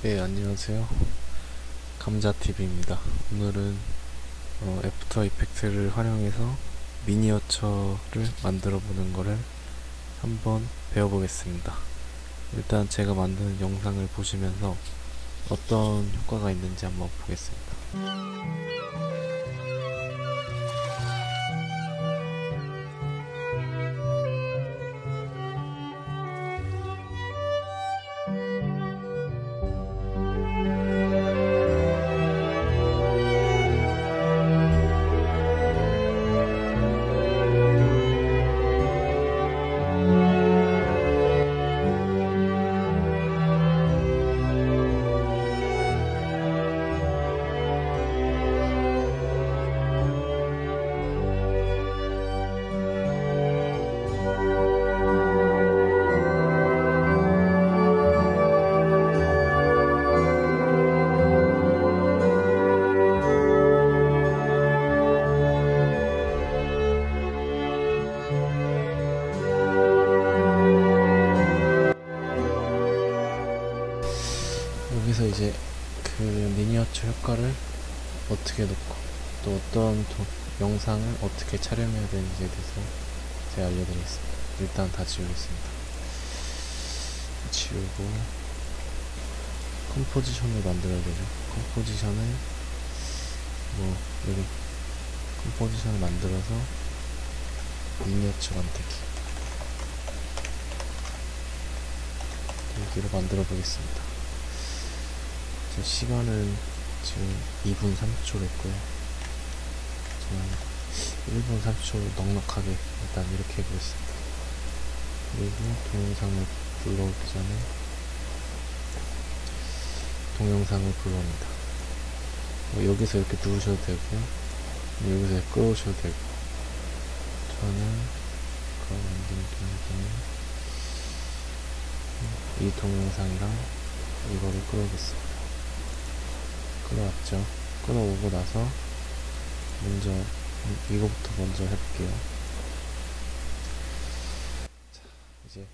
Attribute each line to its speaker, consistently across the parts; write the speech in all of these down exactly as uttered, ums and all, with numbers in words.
Speaker 1: 네, 안녕하세요. 감자티비입니다. 오늘은 어, 애프터 이펙트를 활용해서 미니어처를 만들어 보는 거를 한번 배워보겠습니다. 일단 제가 만드는 영상을 보시면서 어떤 효과가 있는지 한번 보겠습니다. 여기서 이제 그 미니어처 효과를 어떻게 놓고 또 어떤 도, 영상을 어떻게 촬영해야 되는지에 대해서 제가 알려드리겠습니다. 일단 다 지우겠습니다. 지우고 컴포지션을 만들어야 되죠. 컴포지션을 뭐 여기 컴포지션을 만들어서 미니어처 만들기 여기로 만들어 보겠습니다. 제 시간은 지금 이 분 삼십 초로 했고요. 저는 일 분 삼십 초 넉넉하게 일단 이렇게 해보겠습니다. 그리고 동영상을 불러오기 전에 동영상을 불러옵니다. 뭐 여기서 이렇게 누르셔도 되고 여기서 끌어오셔도 되고 저는 그 만든 동영상을 이 동영상이랑 이거를 끌어오겠습니다. 끌어왔죠. 끌어오고 나서 먼저 이거부터 먼저 해볼게요. 자, 이제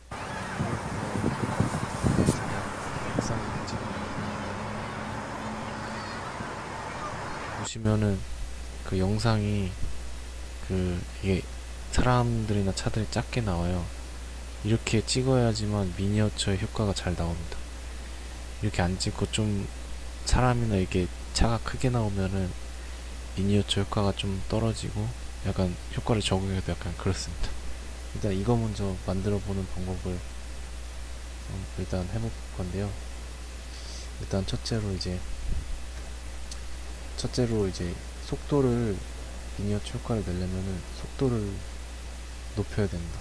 Speaker 1: 보시면은 그 영상이 그 이게 사람들이나 차들이 작게 나와요. 이렇게 찍어야지만 미니어처의 효과가 잘 나옵니다. 이렇게 안 찍고 좀 사람이나 이게 차가 크게 나오면은 미니어처 효과가 좀 떨어지고 약간 효과를 적용해도 약간 그렇습니다. 일단 이거 먼저 만들어 보는 방법을 일단 해볼 건데요. 일단 첫째로 이제 첫째로 이제 속도를 미니어처 효과를 내려면은 속도를 높여야 된다.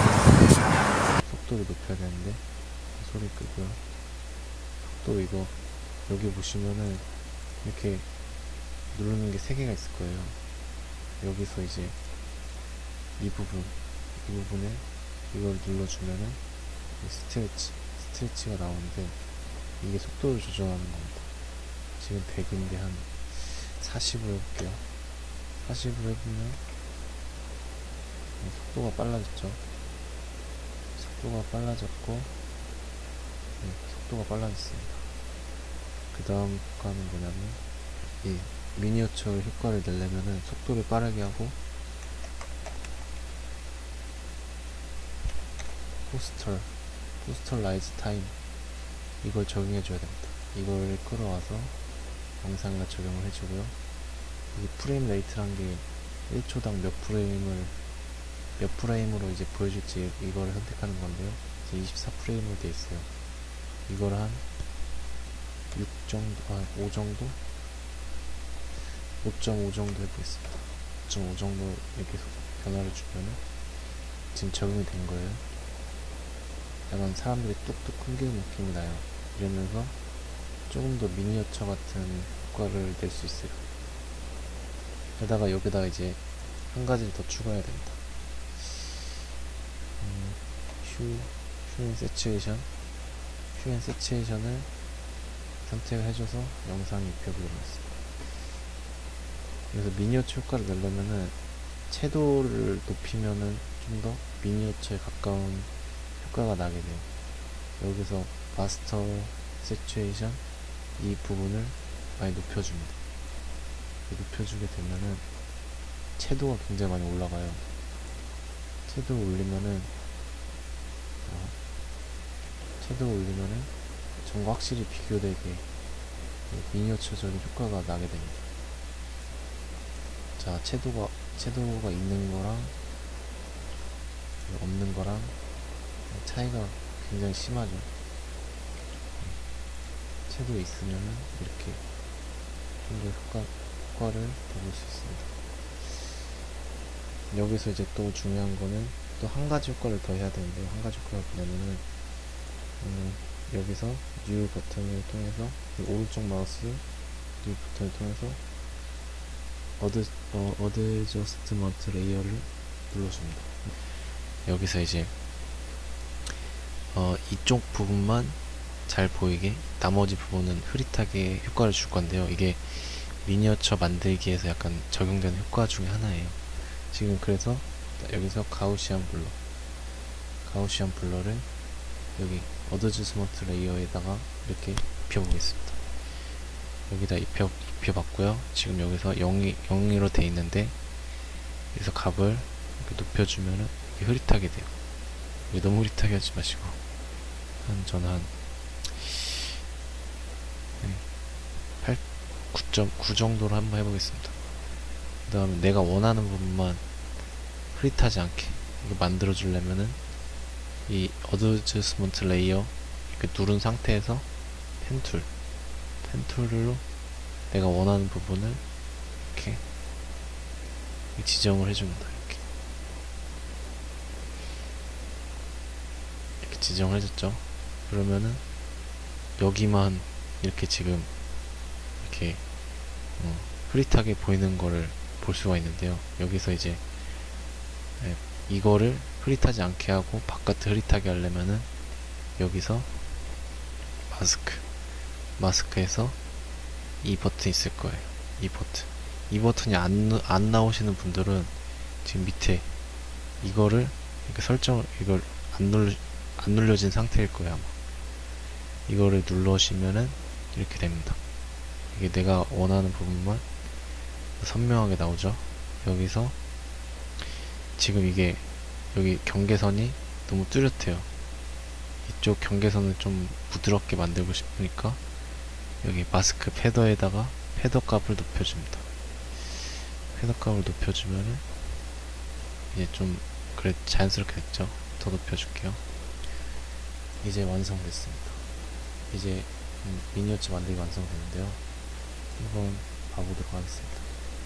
Speaker 1: 속도를 높여야 되는데 소리 끄고요. 속도 이거 여기 보시면은 이렇게 누르는 게 세 개가 있을 거예요. 여기서 이제 이 부분, 이 부분에 이걸 눌러주면은 스트레치, 스트레치가 나오는데 이게 속도를 조절하는 겁니다. 지금 백인데 한 사십으로 해볼게요. 사십으로 해보면 속도가 빨라졌죠. 속도가 빨라졌고 네, 속도가 빨라졌습니다. 그 다음 효과는 뭐냐면 이 미니어처 효과를 내려면은 속도를 빠르게 하고 포스터 포스터 라이즈 타임 이걸 적용해 줘야 됩니다. 이걸 끌어와서 영상에 적용을 해주고요. 이 프레임 레이트란 게 일 초당 몇 프레임을 몇 프레임으로 이제 보여줄지 이거를 선택하는 건데요. 이제 이십사 프레임으로 되어 있어요. 이걸 한 육 정도, 아, 오 정도? 오 점 오 정도 해보겠습니다. 오 점 오 정도 이렇게 변화를 주면은 지금 적용이 된 거예요. 약간 사람들이 뚝뚝 끊기는 느낌이 나요. 이러면서 조금 더 미니어처 같은 효과를 낼 수 있어요. 게다가 여기다가 이제 한 가지를 더 추가해야 됩니다. 음, 휴, 휴앤 세츄에이션 휴앤 세츄에이션을 선택을 해줘서 영상이 입혀보도록 하겠습니다. 그래서 미니어처 효과를 내려면은 채도를 높이면은 좀 더 미니어처에 가까운 효과가 나게 돼요. 여기서 마스터 세츄에이션 이 부분을 많이 높여줍니다. 높여주게 되면은 채도가 굉장히 많이 올라가요. 채도 올리면은 어, 채도 올리면은 전과 확실히 비교되게 미니어처적인 효과가 나게 됩니다. 자, 채도가 채도가 있는 거랑 없는 거랑 차이가 굉장히 심하죠. 채도 있으면은 이렇게 좀 더 효과, 효과를 더 볼 수 있습니다. 여기서 이제 또 중요한 거는 또 한 가지 효과를 더 해야 되는데요. 한 가지 효과가 뭐냐면은 음, 여기서 뉴 버튼을 통해서 오른쪽 마우스 뉴 버튼을 통해서 어드 어, 어드저스트먼트 레이어를 눌러줍니다. 여기서 이제 어, 이쪽 부분만 잘 보이게, 나머지 부분은 흐릿하게 효과를 줄 건데요. 이게 미니어처 만들기에서 약간 적용되는 효과 중에 하나예요. 지금 그래서 여기서 가우시안 블러 가우시안 블러를 여기 어드저스먼트 레이어에다가 이렇게 입혀보겠습니다. 여기다 입혀, 입혀봤고요. 지금 여기서 영이, 영으로 돼 있는데 여기서 값을 이렇게 높여주면은 이게 흐릿하게 돼요. 이게 너무 흐릿하게 하지 마시고 한 저는 한 팔, 구 점 구 정도로 한번 해보겠습니다. 그 다음에 내가 원하는 부분만 흐릿하지 않게 이거 만들어 주려면은 이 어드저스먼트 레이어 이렇게 누른 상태에서 펜툴 펜툴로 내가 원하는 부분을 이렇게 지정을 해줍니다. 이렇게 이렇게 지정을 해줬죠. 그러면은 여기만 이렇게 지금 이렇게 어, 흐릿하게 보이는 거를 볼 수가 있는데요. 여기서 이제 네, 이거를 흐릿하지 않게 하고 바깥을 흐릿하게 하려면은 여기서 마스크 마스크에서 이 버튼 있을 거예요. 이 버튼 이 버튼이 안, 안 나오시는 분들은 지금 밑에 이거를 이렇게 설정을 이걸 안 눌 안 눌려진 상태일 거예요. 아마 이거를 누르시면은 이렇게 됩니다. 이게 내가 원하는 부분만 선명하게 나오죠. 여기서 지금 이게 여기 경계선이 너무 뚜렷해요. 이쪽 경계선을 좀 부드럽게 만들고 싶으니까 여기 마스크 패더에다가 패더 값을 높여줍니다. 패더 값을 높여주면은 이제 좀 그래 자연스럽게 됐죠. 더 높여줄게요. 이제 완성됐습니다. 이제 음, 미니어처 만들기 완성됐는데요. 한번 봐보도록 하겠습니다.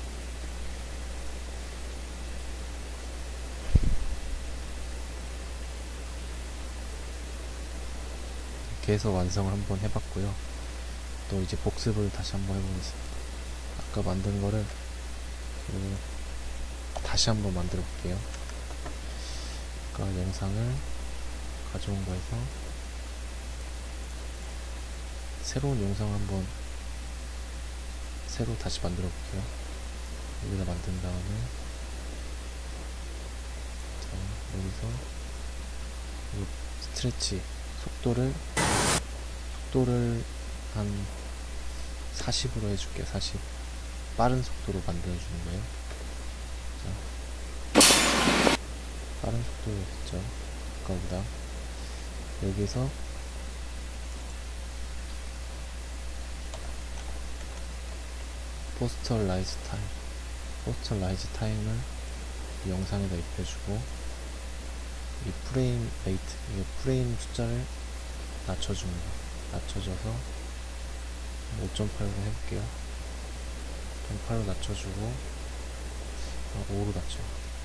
Speaker 1: 이렇게 해서 완성을 한번 해봤고요. 또 이제 복습을 다시 한번 해보겠습니다. 아까 만든 거를 그 다시 한번 만들어 볼게요. 아까 영상을 가져온 거에서 새로운 영상을 한번 새로 다시 만들어 볼게요. 여기다 만든 다음에 자, 여기서 이 스트레치 속도를 속도를 한 사십으로 해줄게요. 사십 빠른 속도로 만들어주는 거예요. 자, 빠른 속도로 했죠. 아까보다 여기서 포스터라이즈 타임 포스터라이즈 타임을 이 영상에다 입혀주고 이 프레임 레이트 이 프레임 숫자를 낮춰줍니다. 낮춰줘서 오 점 팔로 해볼게요. 오 점 팔로 낮춰주고 아, 오로 낮춰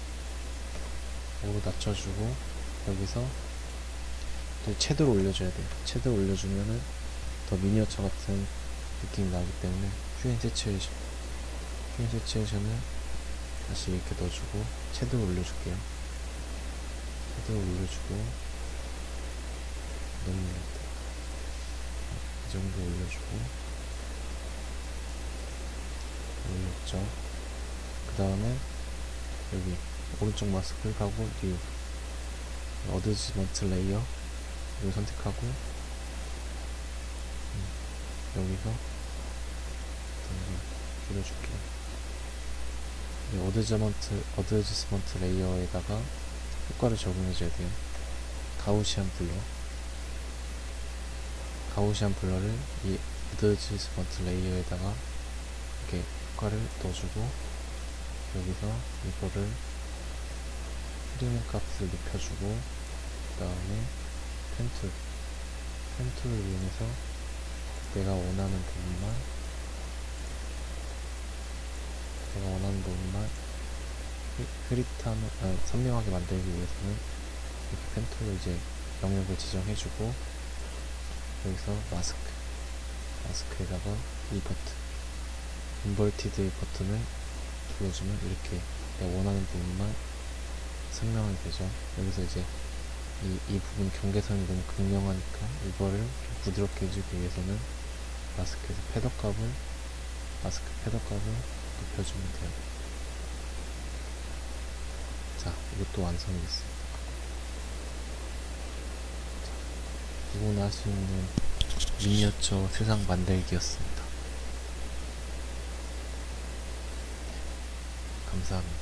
Speaker 1: 오로 낮춰주고 여기서 또 채도를 올려줘야 돼요. 채도를 올려주면은 더 미니어처 같은 느낌이 나기 때문에 큐 앤 세츄에이션 큐 앤 세츄에이션을 다시 이렇게 넣어주고 채도를 올려줄게요. 채도를 올려주고 너무 올렸다. 이 정도 올려주고 올렸죠. 그 다음에 여기 오른쪽 마우스 클릭하고 뉴 어드지먼트 레이어 이걸 선택하고 여기서 줄여줄게요. 어드저먼트, 어드저스먼트 레이어에다가 효과를 적용해줘야 돼요. 가우시안 블러. 가우시안 블러를 이 어드저스먼트 레이어에다가 이렇게 효과를 넣어주고, 여기서 이거를 프리즘 값을 높여주고, 그 다음에 펜툴, 펜툴을 이용해서 내가 원하는 부분만, 내가 원하는 부분만 흐릿한, 아, 선명하게 만들기 위해서는 이렇게 펜툴로 이제 영역을 지정해주고, 여기서 마스크, 마스크에다가 이 버튼, 인버티드 버튼을 눌러주면 이렇게 내가 원하는 부분만 선명하게 되죠. 여기서 이제 이, 이 부분 경계선이 너무 극명하니까 이거를 부드럽게 해주기 위해서는 마스크에서 패더 값을, 마스크 패더 값을 높여주면 돼요. 자, 이것도 완성이 됐습니다. 누구나 할 수 있는 미니어처 세상 만들기였습니다. 감사합니다.